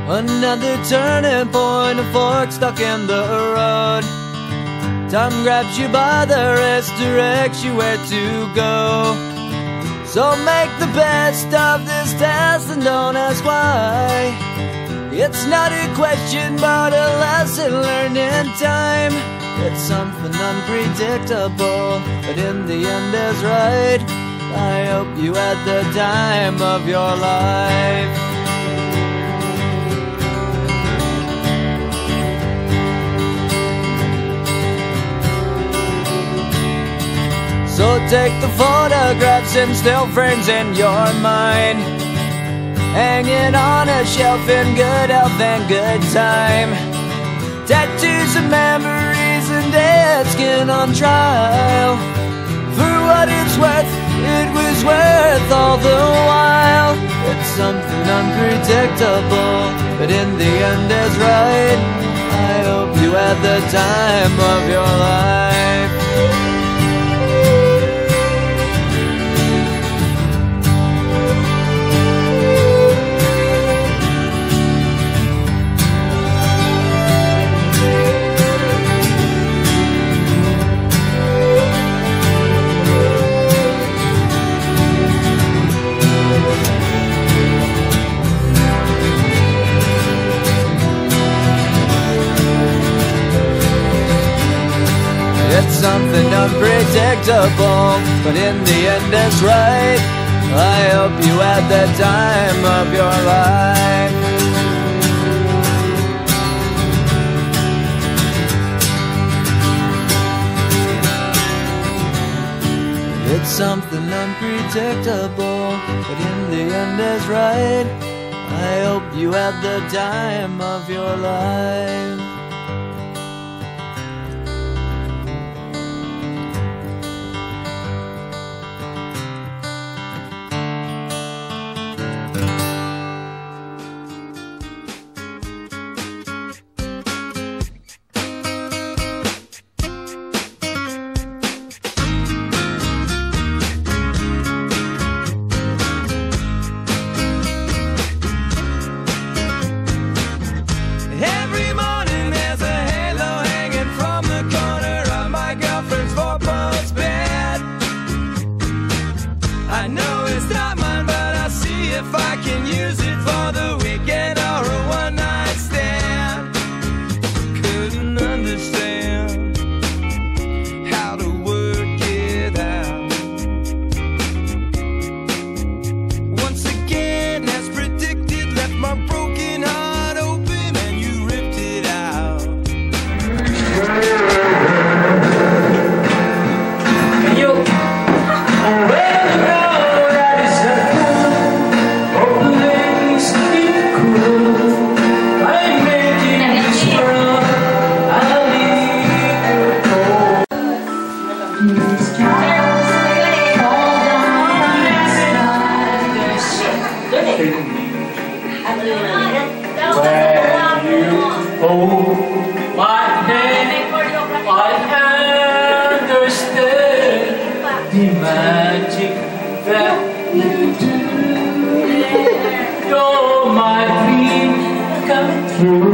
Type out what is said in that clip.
Another turning point, a fork stuck in the road. Time grabs you by the wrist, directs you where to go. So make the best of this test and don't ask why. It's not a question but a lesson learned in time. It's something unpredictable, but in the end is right. I hope you had the time of your life. So take the photographs and still frames in your mind, hanging on a shelf in good health and good time. Tattoos of memories and dead skin on trial. For what it's worth, it was worth all the while. It's something unpredictable, but in the end is right. I hope you had the time of your life. It's something unpredictable, but in the end it's right. I hope you had the time of your life. It's something unpredictable, but in the end is right. I hope you had the time of your life. I know it's not mine, but I'll see if I can use it for the weekend or a one-night stand. Couldn't understand how to work it out. Once again, as predicted, left my broken heart open and you ripped it out. When you hold my hand, I understand the magic that you do. You're my dream come true.